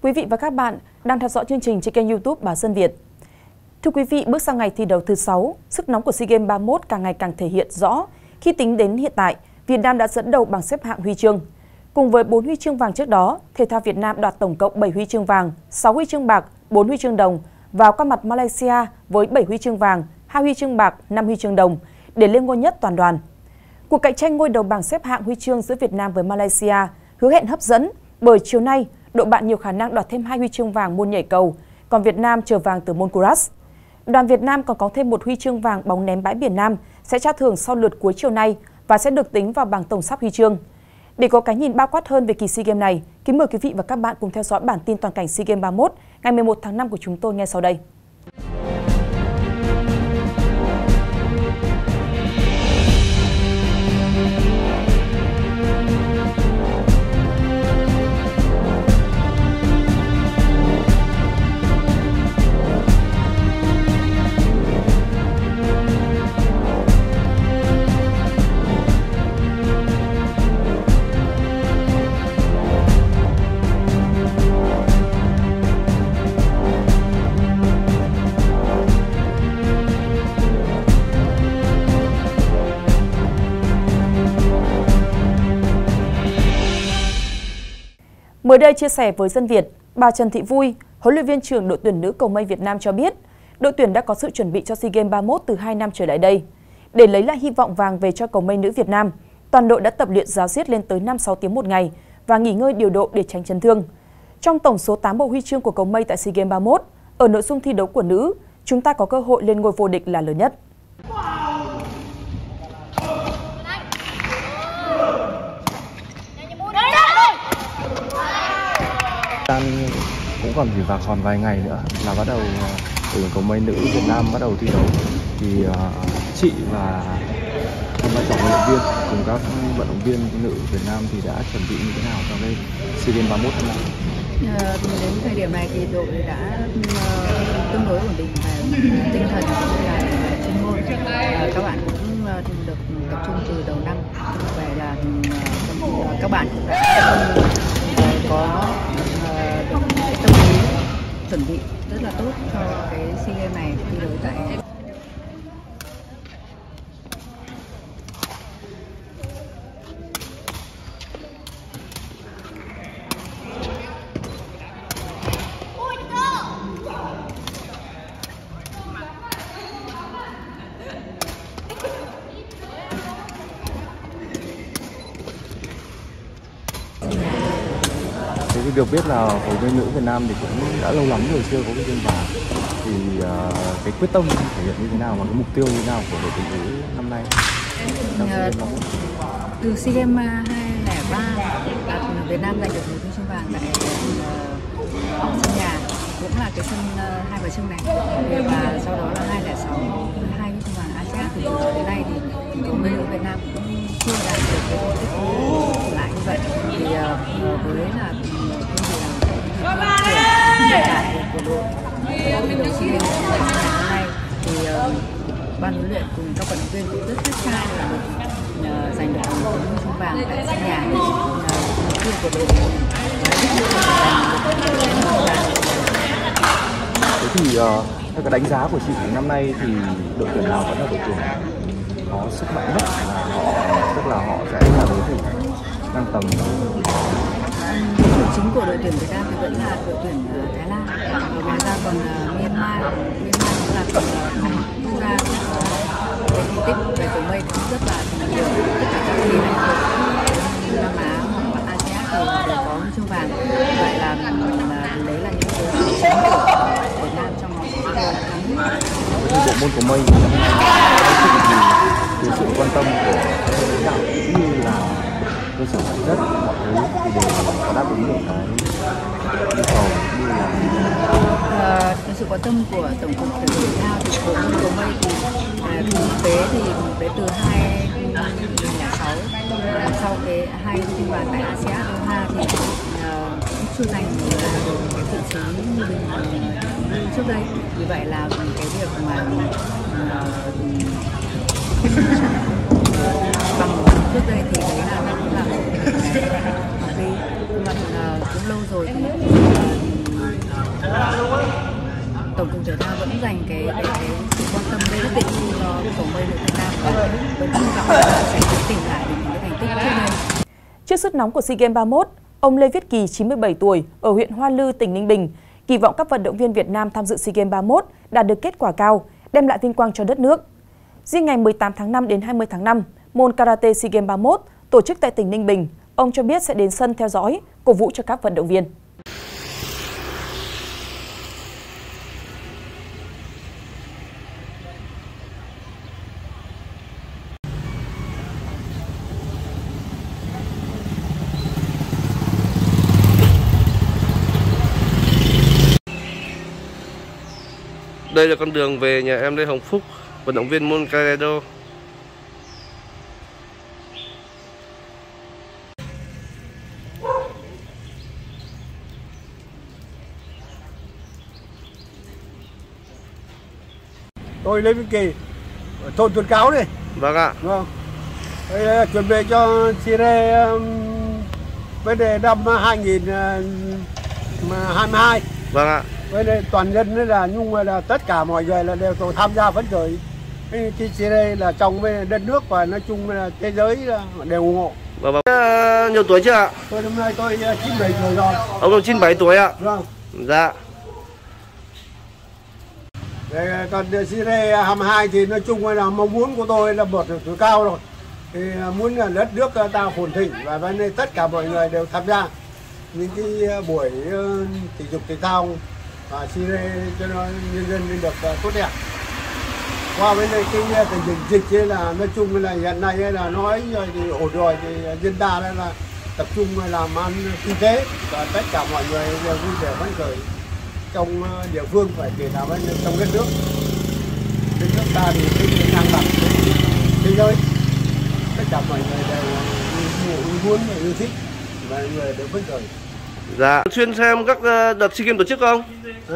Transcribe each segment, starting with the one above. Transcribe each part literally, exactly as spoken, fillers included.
Quý vị và các bạn đang theo dõi chương trình trên kênh YouTube Báo Dân Việt. Thưa quý vị, bước sang ngày thi đấu thứ sáu, sức nóng của SEA Games ba mươi mốt càng ngày càng thể hiện rõ khi tính đến hiện tại, Việt Nam đã dẫn đầu bảng xếp hạng huy chương. Cùng với bốn huy chương vàng trước đó, thể thao Việt Nam đoạt tổng cộng bảy huy chương vàng, sáu huy chương bạc, bốn huy chương đồng, vào qua mặt Malaysia với bảy huy chương vàng, hai huy chương bạc, năm huy chương đồng để lên ngôi nhất toàn đoàn. Cuộc cạnh tranh ngôi đầu bảng xếp hạng huy chương giữa Việt Nam với Malaysia hứa hẹn hấp dẫn bởi chiều nay đội bạn nhiều khả năng đoạt thêm hai huy chương vàng môn nhảy cầu, còn Việt Nam chờ vàng từ môn Kuras. Đoàn Việt Nam còn có thêm một huy chương vàng bóng ném bãi biển nam sẽ trao thưởng sau lượt cuối chiều nay và sẽ được tính vào bảng tổng sắp huy chương. Để có cái nhìn bao quát hơn về kỳ SEA Games này, kính mời quý vị và các bạn cùng theo dõi bản tin toàn cảnh SEA Games ba mươi mốt ngày mười một tháng năm của chúng tôi ngay sau đây. Mới đây chia sẻ với Dân Việt, bà Trần Thị Vui, huấn luyện viên trưởng đội tuyển nữ cầu mây Việt Nam cho biết, đội tuyển đã có sự chuẩn bị cho SEA Games ba mươi mốt từ hai năm trở lại đây. Để lấy lại hy vọng vàng về cho cầu mây nữ Việt Nam, toàn đội đã tập luyện ráo riết lên tới năm sáu tiếng một ngày và nghỉ ngơi điều độ để tránh chấn thương. Trong tổng số tám bộ huy chương của cầu mây tại SEA Games ba mươi mốt, ở nội dung thi đấu của nữ, chúng ta có cơ hội lên ngôi vô địch là lớn nhất. Cũng còn chỉ và còn vài ngày nữa là bắt đầu đội cầu mây nữ Việt Nam bắt đầu thi đấu, thì uh, chị và vai trò huấn luyện viên cùng các vận động viên nữ Việt Nam thì đã chuẩn bị như thế nào cho cái SEA Games ba mươi mốt năm nay? À, đến thời điểm này thì đội đã uh, tương đối ổn định về tinh thần cũng như là chuyên môn. Uh, các bạn cũng uh, được tập trung từ đầu năm về là uh, các bạn cũng đã uh, có được cái tâm lý chuẩn bị rất là tốt cho cái SEA Games này thi đấu tại cái việc biết là cầu mây nữ Việt Nam thì cũng đã lâu lắm rồi chưa có cái chương vàng, thì uh, cái quyết tâm thể hiện như thế nào và cái mục tiêu như thế nào của đội tuyển nữ năm nay? Uh, từ SEA Games hai không không ba Việt Nam giành được một huy chương vàng tại uh, sân nhà, cũng là cái sân uh, hai bờ sông này, và sau đó là hai không không sáu hai huy chương vàng a sê an, từ trước đến nay thì cầu mây nữ Việt Nam cũng chưa đạt được cái thành tích lại như vậy. Thì uh, với là hiện tại của đội thi đấu SEA Games hôm nay thì uh, ban huấn luyện cùng các vận động viên cũng rất khát khao là được uh, giành được một huy chương vàng tại sân nhà. Mục tiêu của đội thế thì uh, theo cái đánh giá của chị năm nay thì đội tuyển nào vẫn là đội tuyển có sức mạnh nhất, là họ tức là họ sẽ là đối thủ ngang tầm? Đội chính của đội tuyển Việt Nam thì vẫn là đội tuyển Thái Lan, ngoài ra còn uh, Myanmar. Myanmar cũng là quốc gia có cái thành tích về cầu mây cũng rất là nhiều. Tất cả các team của Nam Á hoặc là a sê an thì đều có huy chương vàng. Vậy là, là đấy là những đối thủ chính của Việt Nam trong SEA Games. Bộ môn cầu mây thì sự quan tâm của các lãnh đạo cũng như là cơ sở sản xuất mọi thứ thì đều có đáp ứng được cái nhu cầu như là uh, sự quan tâm của tổng cục thể dục thể thao thì bộ môn cầu mây thì uh, thực tế thì đến từ hai không không sáu sau cái hai huy chương vàng tại a sê an Doha thì uh, chưa giành được cái vị trí như bình trước đây. Vì vậy là cái việc mà uh, bằng trước đây thì đấy là nó cũng là một cái học đi, nhưng mà cũng lâu rồi thì Tổng cục Thể thao vẫn dành cái cái, cái sự quan tâm nhất định cho cầu mây nữ Việt Nam và vẫn hy vọng là sẽ tìm lại được những cái thành tích trước đây. Trước sức nóng của SEA Games ba mươi mốt, ông Lê Viết Kỳ, chín mươi bảy tuổi, ở huyện Hoa Lư, tỉnh Ninh Bình, kỳ vọng các vận động viên Việt Nam tham dự SEA Games ba mươi mốt đạt được kết quả cao, đem lại vinh quang cho đất nước. Riêng ngày mười tám tháng năm đến hai mươi tháng năm, môn karate SEA Games ba mươi mốt tổ chức tại tỉnh Ninh Bình, ông cho biết sẽ đến sân theo dõi, cổ vũ cho các vận động viên. Đây là con đường về nhà em Lê Hồng Phúc, vận động viên môn Karate. Tôi Lê Viết Kỳ, ở thôn Tuần Cáo đây. Vâng ạ. Vâng. Đây là chuẩn bị cho SEA Games vấn đề năm hai nghìn hai mươi hai. Vâng ạ. Với đây toàn dân là nhưng mà là tất cả mọi người là đều tham gia phấn khởi. Cái SEA Games là trong với đất nước và nói chung là thế giới là đều ủng hộ. Vâng, vâng. À, nhiều tuổi chưa ạ? Tôi năm nay tôi chín mươi bảy tuổi rồi. Ông là chín mươi bảy tuổi ạ? Vâng. Dạ. Để còn SEA Games hai mươi hai thì nói chung là mong muốn của tôi là một tuổi cao rồi. Thì muốn là đất nước ta phồn thịnh và bên đây tất cả mọi người đều tham gia những cái buổi thể dục thể thao và SEA Games cho nó nhân dân được tốt đẹp. Qua bên đây cái tình hình dịch ấy là nói chung là hiện nay là nói rồi thì ổn rồi thì dân ta đây là tập trung làm ăn kinh tế và tất cả mọi người đều vui vẻ phấn khởi trong địa phương phải kể là bên trong đất nước. Đất nước ta thì cái năng lực thế giới tất cả mọi người đều muốn và yêu thích và người đều phấn khởi. Dạ. Xuyên xem các đợt SEA Games tổ chức không? À.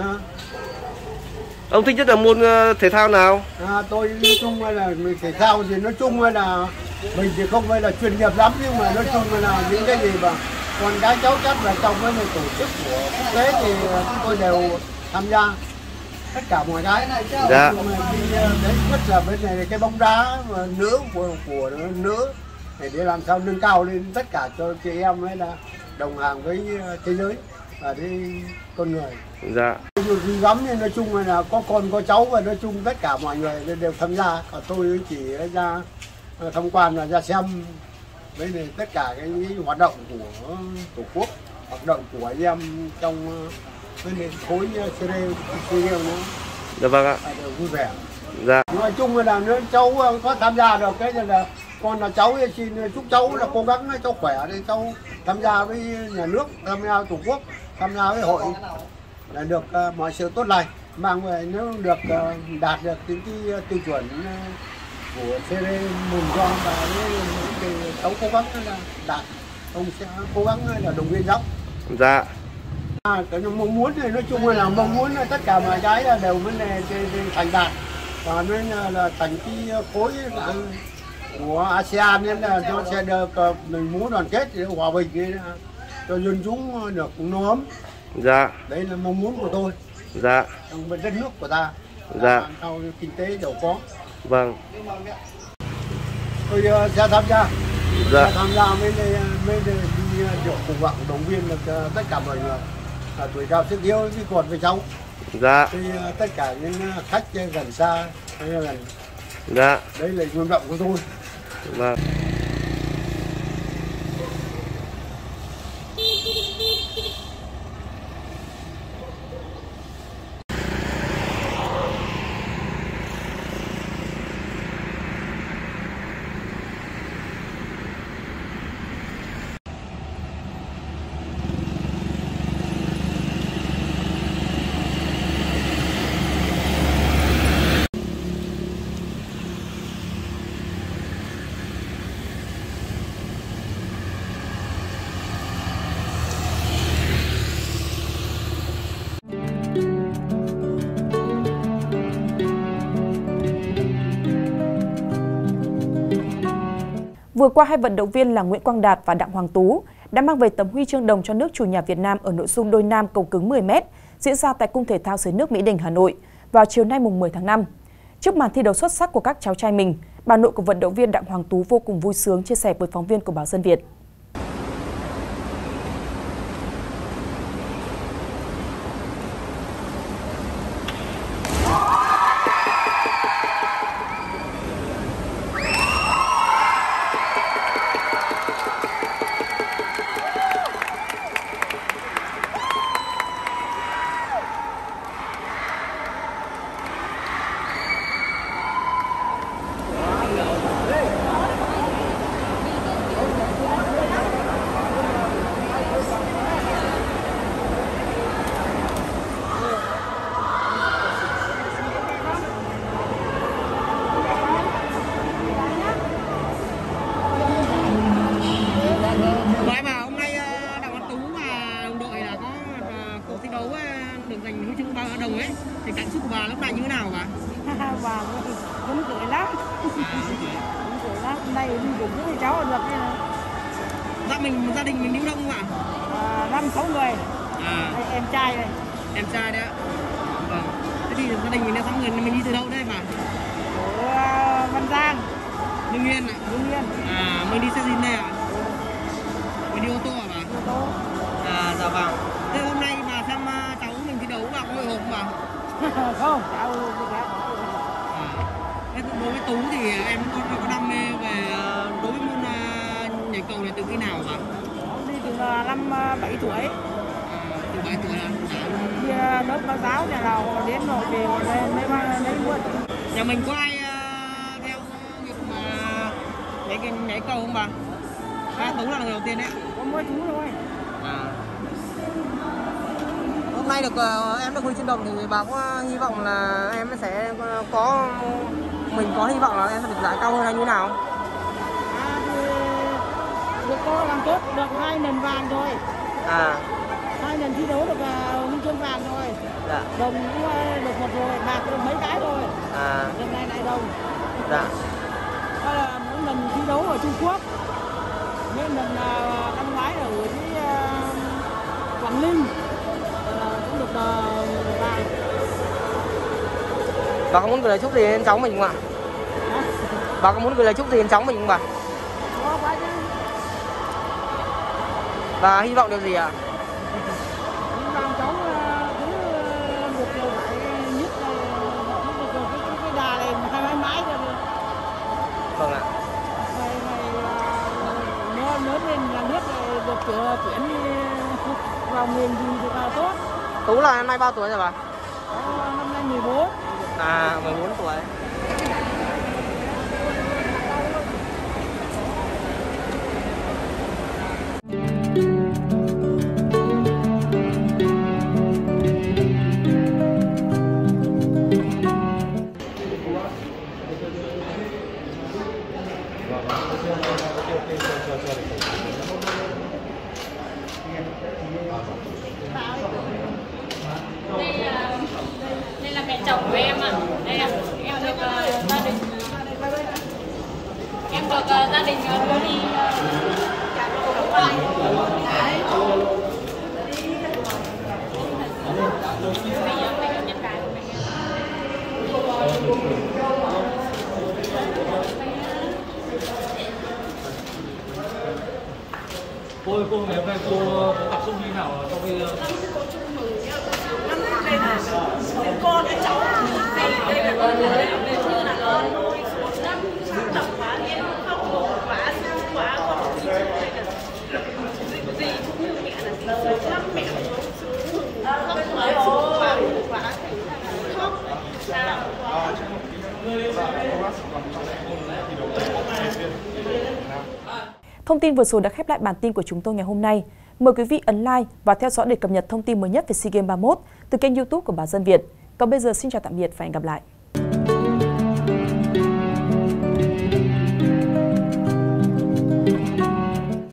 Ông thích nhất là môn thể thao nào? À, tôi nói chung là thể thao thì nói chung là mình thì không phải là chuyên nghiệp lắm nhưng mà nói chung là những cái gì mà con cái cháu chắc là trong cái tổ chức của quốc tế thì chúng tôi đều tham gia tất cả mọi cái. Dạ. Nhưng mà đi đấy nhất là bên này cái bóng đá nữ của, của nữ để để làm sao nâng cao lên tất cả cho chị em ấy là đồng hàng với thế giới và với con người. Dạ. Gì lắm nên nói chung là có con có cháu và nói chung tất cả mọi người đều tham gia. Còn tôi chỉ ra tham quan và ra xem với này tất cả cái hoạt động của tổ quốc, hoạt động của anh em trong cái khối SEA Games nữa. Dạ vâng ạ. Đều vui vẻ. Dạ. Nói chung là nếu cháu có tham gia được cái là con là cháu xin chúc cháu là cố gắng cháu khỏe để cháu tham gia với nhà nước, tham gia tổ quốc, tham gia với hội là được uh, mọi sự tốt lành mang về nếu được uh, đạt được những cái tiêu chuẩn uh, của SEA Games mừng cho và thì cháu cố gắng là đạt, ông sẽ cố gắng là động viên cháu. Dạ. À, cái mong muốn thì nói chung là mong muốn là tất cả mọi cái là đều vấn đề thành đạt và nên là thành cái khối của a sê an nên là nó sẽ được mình muốn đoàn kết để hòa bình để cho dân chúng được no ấm. Dạ. Đấy là mong muốn của tôi. Dạ. Trong đất nước của ta. Dạ. Sau kinh tế giàu có. Vâng. Tôi uh, sẽ tham gia. Dạ. Sẽ tham gia với với đi được cùng vọng động viên được uh, tất cả mọi người. À, tuổi cao sức yếu chứ còn với cháu. Dạ. Thì uh, tất cả những khách gần xa hay là gần. Dạ. Đấy là nguyện vọng của tôi. Vâng. Vừa qua, hai vận động viên là Nguyễn Quang Đạt và Đặng Hoàng Tú đã mang về tấm huy chương đồng cho nước chủ nhà Việt Nam ở nội dung đôi nam cầu cứng mười mét diễn ra tại Cung Thể thao Dưới nước Mỹ Đình, Hà Nội vào chiều nay mùng mười tháng năm. Trước màn thi đấu xuất sắc của các cháu trai mình, bà nội của vận động viên Đặng Hoàng Tú vô cùng vui sướng chia sẻ với phóng viên của Báo Dân Việt. đồng ấy thì cảm xúc của bà lúc này như thế nào bà? Bà vẫn cười lắm. À, Vẫn cười lắm. Hôm nay đi cùng với cháu được đây này. Gia mình gia đình mình nhiêu đông không ạ? À, năm sáu người. À. Đây, em trai này. Em trai đấy ạ. Vâng. Thế thì gia đình mình đã sáu người, mình đi từ đâu đây bà? Ở uh, Văn Giang. Hưng Yên ạ. Hưng Yên. À, mình đi xe gì đây ạ? Mình đi ô tô à bà? Ô tô. À, dạ vâng. Thế hôm nay bà xem uh, cháu mình thi đấu bà có hồi hộp không bà? Không, cháu đã. À. Thế đối với Tú thì em có, có đam mê về uh, đối với môn uh, nhảy cầu này từ khi nào bà? Đi từ uh, năm uh, bảy tuổi. À, từ bảy tuổi là đi uh, lớp báo giáo nhà nào đến rồi về mấy mấy mấy muộn. Nhà mình có ai uh, theo nghiệp mà nhảy cái nhảy cầu không bà? À, Tú là người đầu tiên đấy. Có mỗi Tú thôi. À. Hôm nay được uh, em được huy chương đồng thì bà có hy vọng là em sẽ có mình có hy vọng là em sẽ được giải cao hơn hay như nào? À, thì được có làm tốt được hai lần vàng rồi. À. Hai lần thi đấu được uh, huy chương vàng rồi. Dạ. Đồng cũng uh, được một rồi, bạc được mấy cái rồi. À. Lần này lại đồng. Dạ. Đó là mỗi lần thi đấu ở Trung Quốc. Nên lần uh, năm ngoái ở dưới uh, Quảng Ninh uh, cũng được uh, vàng. Bà có muốn gửi lời chúc gì đến cháu mình không ạ? Hả? Bà có muốn gửi lời chúc gì đến cháu mình không bà? Có phải chứ. Bà hy vọng điều gì ạ? Hy vọng cháu uh, cứ uh, được uh, phải nhất uh, được cái, cái, cái đà này hai mãi mãi rồi. Vâng ạ. Ngày ngày uh, nó lớn lên là nước được uh, chuyển vào miền gì thì là tốt. Tú là năm nay bao tuổi rồi bà? Đó, năm nay mười bốn. À, mười bốn tuổi. Đây là, đây là mẹ chồng của em ạ. Đây là em được uh, gia đình em được uh, gia đình đưa đi cô cô ngày hôm nay cô có cảm xúc như nào trong khi Cô chúc mừng nhá. Năm nay đây là đến con cái cháu đây đây là con người như là con nuôi một năm sáng trọng quá em khóc quá sao quá con gì gì cũng như mẹ là gì sướng lắm mẹ khóc quá quá quá khóc sao quá. Thông tin vừa rồi đã khép lại bản tin của chúng tôi ngày hôm nay. Mời quý vị ấn like và theo dõi để cập nhật thông tin mới nhất về SEA Games ba mươi mốt từ kênh YouTube của Báo Dân Việt. Còn bây giờ xin chào tạm biệt và hẹn gặp lại.